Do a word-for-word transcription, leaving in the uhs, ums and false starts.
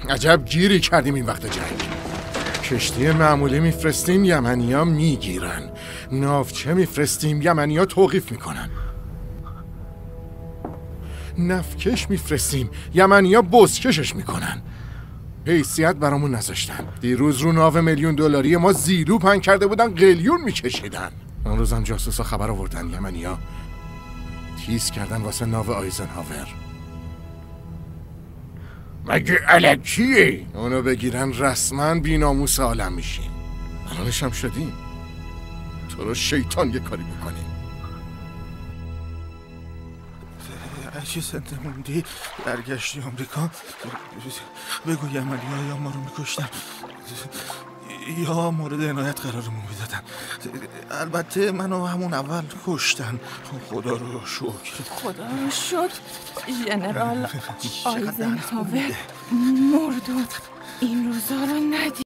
عجب گیری کردیم این وقت جنگ. کشتی معمولی میفرستیم یمنیا میگیرن، ناوچه میفرستیم یمنیا توقیف میکنن، نفکش میفرستیم یمنیا بزکشش میکنن. حیثیت برامون نذاشتن. دیروز رو ناو میلیون دلاری ما زیلو پنگ کرده بودن قلیون میکشیدن. اون روزم جاسوسا خبر آوردن یمنیا تیز کردن واسه ناو آیزنهاور. مگه الکیه؟ اونو بگیرن رسما بیناموس عالم میشیم. الانش هم شدیم. تو رو شیطان یه کاری بکنیم. اگه زنده موندی برگشتی آمریکا بگو یمنی ها ما رو میکشتن یا مورد عنایت قرارمون میدادن. البته منو همون اول کشتن. خدا رو شکر. خدا رو شکر ژنرال آیزنهاور مرد. این روزا رو ندید.